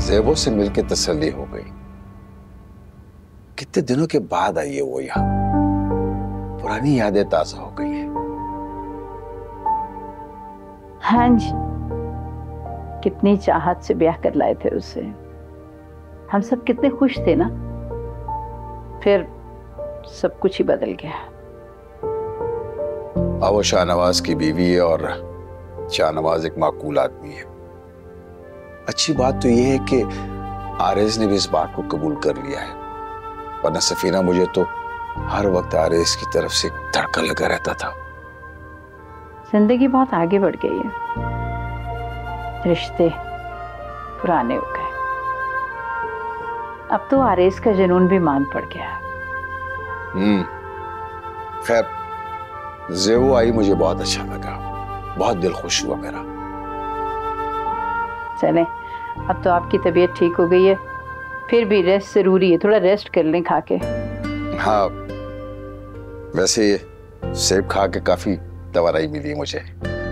ज़ेबो से मिलके तसल्ली हो गई। कितने दिनों के बाद आई है वो यहाँ, पुरानी यादें ताजा हो गई हैं। हाँ जी, कितनी चाहत से ब्याह कर लाए थे उसे। हम सब कितने खुश थे ना, फिर सब कुछ ही बदल गया। वो शाहनवाज की बीवी है और शाहनवाज एक माकूल आदमी है। अच्छी बात तो यह है कि आरेज ने भी इस बात को कबूल कर लिया है, वरना सफीना मुझे तो हर वक्त आरेज की तरफ से धड़का लगा रहता था। जिंदगी बहुत आगे बढ़ गई है, रिश्ते पुराने हो गए। अब तो आरेज का जुनून भी मान पड़ गया। खैर, ज़ेबो आई मुझे बहुत अच्छा लगा, बहुत दिल खुश हुआ मेरा। चलें, अब तो आपकी तबीयत ठीक हो गई है, फिर भी रेस्ट जरूरी है, थोड़ा रेस्ट कर लें खा के। हाँ, वैसे सेब खा के काफी दवाई मिली मुझे।